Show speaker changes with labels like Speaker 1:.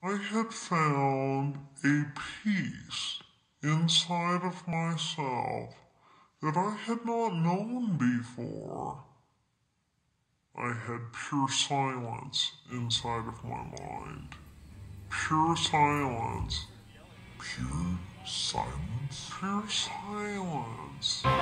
Speaker 1: I had found a peace inside of myself that I had not known before. I had pure silence inside of my mind. Pure silence. Pure silence. Pure silence.